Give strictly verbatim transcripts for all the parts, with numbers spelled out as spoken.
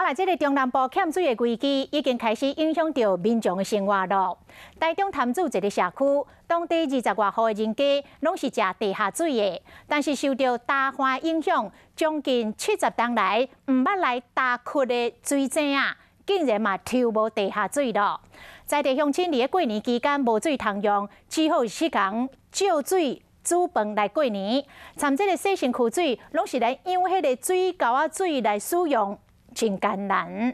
来，这个中南部欠水的危机已经开始影响到民众的生活了。台中潭子一个社区，当地二十外户的人家拢是食地下水的，但是受到大旱影响，将近七十栋来唔捌来大窟的水井啊，竟然嘛抽无地下水了。在地乡亲伫咧过年期间无水通用，只好是讲借水煮饭来过年。参这个洗身躯水，拢是来用迄个水沟啊水来使用。 真艰难。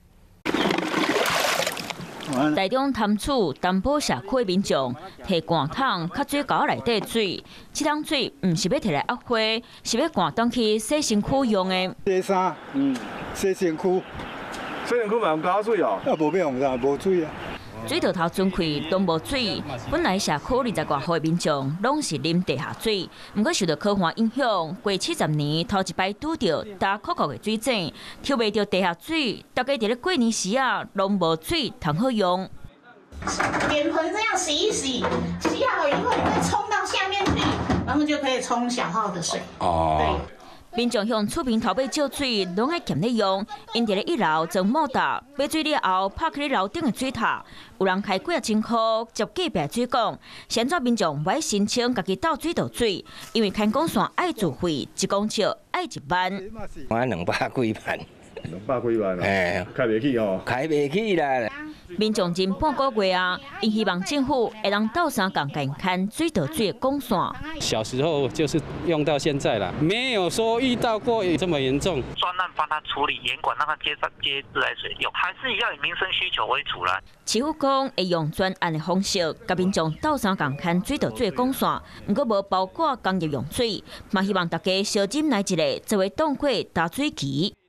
台中潭子淡薄社区的民众摕罐桶、较水沟内底水，这桶水唔是要摕来压花，是要灌当去洗身躯用的。 洗衫，嗯，洗身躯， 洗身躯嘛用加水哦？ 啊，无要用啥，无水啊。 水道头准开都无水，本来社区二十外户的民众拢是啉地下水，不过受到可旱影响，过七十年头一摆拄到大窟窟的水井，抽袂到地下水，大家伫咧过年时啊，拢无水通好用。 脸盆这样洗一洗，洗好了以后，你再冲到下面去，然后就可以冲小号的水。哦。对。 民众向厝边头尾借水，拢爱咸咧用。因伫咧一楼装莫达，买水了后拍开咧楼顶的水塔，有人开几啊千块接隔壁水管。现在民众不爱申请家己倒水倒水，因为看管线爱自费，一公尺爱一万。 我两百几万。 两百几万啊！ 哎， 开袂起哦， 开袂起啦。 民众近半个月啊，因希望政府会让倒三港改看水倒水的管线。 小时候就是用到现在了，没有说遇到过这么严重。 专案帮他处理严管，让他接上接自来水用，还是要以民生需求为主啦。 市府讲会用专案的方式，甲民众倒三港看水倒水的管线，不过无包括工业用水，嘛希望大家小斟来一个，作为当过打水机。